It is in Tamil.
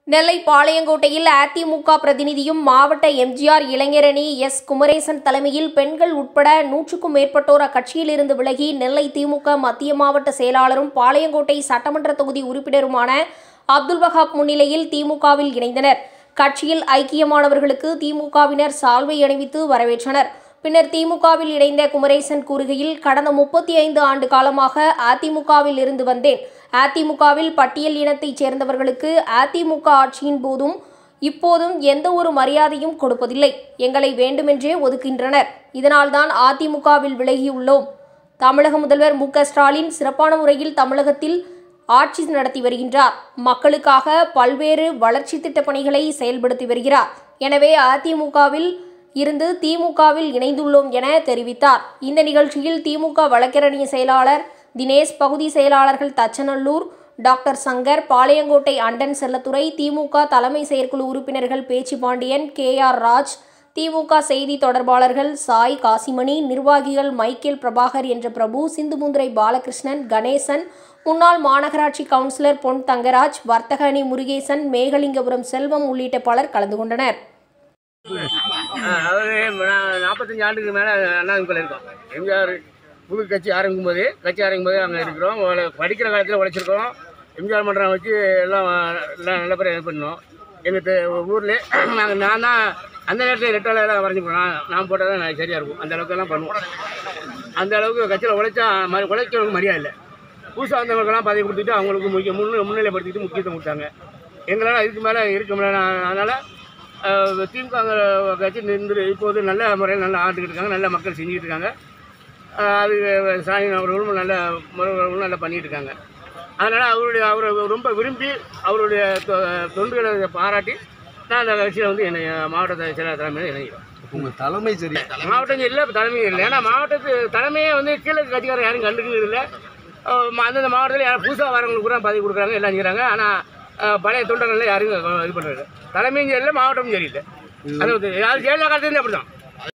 நெல்லை பாளையங்கோட்டையில் அதிமுக பிரதிநிதியும் மாவட்ட எம்ஜிஆர் இளைஞரணி எஸ். குமரேசன் தலைமையில் பெண்கள் உட்பட 100க்கும் மேற்பட்டோர் அக்கட்சியிலிருந்து விலகி நெல்லை திமுக மத்திய மாவட்ட செயலாளரும் பாளையங்கோட்டை சட்டமன்ற தொகுதி உறுப்பினருமான அப்துல் வஹாப் முன்னிலையில் திமுகவில் இணைந்தனர். கட்சியில் ஐக்கியமானவர்களுக்கு திமுகவினர் சால்வை அணிவித்து வரவேற்றனர். பின்னர் திமுகவில் இணைந்த குமரேசன் கூறுகையில், கடந்த 35 ஆண்டு காலமாக அதிமுகவில் இருந்து வந்தேன். அதிமுகவில் பட்டியல் இனத்தைச் சேர்ந்தவர்களுக்கு அதிமுக ஆட்சியின் போதும் இப்போதும் எந்த ஒரு மரியாதையும் கொடுப்பதில்லை. எங்களை வேண்டுமென்றே ஒதுக்கின்றனர். இதனால்தான் அதிமுகவில் விலகியுள்ளோம். தமிழக முதல்வர் மு.க. ஸ்டாலின் சிறப்பான முறையில் தமிழகத்தில் ஆட்சி நடத்தி வருகின்றார். மக்களுக்காக பல்வேறு வளர்ச்சி திட்டப் பணிகளை செயல்படுத்தி வருகிறார். எனவே அதிமுகவில் இருந்து திமுகவில் இணைந்துள்ளோம் என தெரிவித்தார். இந்த நிகழ்ச்சியில் திமுக வழக்கறிஞர் செயலாளர் தினேஷ், பகுதி செயலாளர்கள் தச்சநல்லூர், டாக்டர் சங்கர், பாளையங்கோட்டை அண்டன் செல்லத்துறை, திமுக தலைமை செயற்குழு உறுப்பினர்கள் பேச்சிபாண்டியன், கே.ஆர். ராஜ், திமுக செய்தி தொடர்பாளர்கள் சாய், காசிமணி, நிர்வாகிகள் மைக்கேல் பிரபாகர் என்ற பிரபு, சிந்துமுந்திரை பாலகிருஷ்ணன், கணேசன், முன்னாள் மாநகராட்சி கவுன்சிலர் பொன் தங்கராஜ், வர்த்தக அணி முருகேசன், மேகலிங்கபுரம் செல்வம் உள்ளிட்ட பலர் கலந்து கொண்டனர். அதாவது 45 ஆண்டுக்கு மேலே அண்ணாதிமுக இருக்கோம். எம்ஜிஆர் புது கட்சி ஆரம்பிக்கும் போது அங்கே இருக்கிறோம். படிக்கிற காலத்தில் உழைச்சிருக்கோம். எம்ஜிஆர் மன்றம் வச்சு எல்லாம் நல்ல பேர் இது பண்ணோம். எங்கள் ஊரில் நான் தான் அந்த நேரத்தில் ரெட்டாலாம் வரைஞ்சி போனோம். நான் போட்டால் தான் சரியாக இருக்கும். அந்த அளவுக்குலாம் பண்ணுவோம். அந்த அளவுக்கு கட்சியில் உழைக்கிறவங்க மரியாதை இல்லை. புதுசாக வந்தவங்களுக்கெல்லாம் பதவி கொடுத்துட்டு அவங்களுக்கு முன்னிலைப்படுத்திட்டு முக்கியத்துவம் கொடுத்தாங்க. எங்களால் இதுக்கு மேலே இருக்க முடியல. அதனால் திமுக கட்சி நின்று இப்போது நல்ல முறையில் நல்லா ஆண்டுக்கிட்டு இருக்காங்க. நல்ல மக்கள் செஞ்சுக்கிட்டு இருக்காங்க. அது ஸ்டாலின் அவர்களும் நல்ல முறைகளும் நல்லா பண்ணிகிட்டு இருக்காங்க. அதனால் அவரை ரொம்ப விரும்பி அவருடைய தொண்டுகளை பாராட்டி நான் அந்த கட்சியில் வந்து என்னை மாவட்ட செயலாளர் தலைமையில் இணைகிறேன். உங்கள் தலைமை சரி, மாவட்டம் இல்லை, தலைமை இல்லை. ஏன்னா மாவட்டத்து தலைமையே வந்து கீழே கட்சிக்காரர் யாரும் கண்டுக்கிறது இல்லை. அந்தந்த மாவட்டத்தில் யாரும் புதுசாக வரவங்களுக்கு கூட பதவி கொடுக்குறாங்க, எல்லாம் செய்கிறாங்க. ஆனால் பழைய தொண்டர்கள் யாரும் இது பண்ணுறது தலைமையும் சரியில்லை, மாவட்டமும் சரியில்லை. அது யாரும் ஜெயலலிதா காலத்துலேருந்து அப்படி தான்.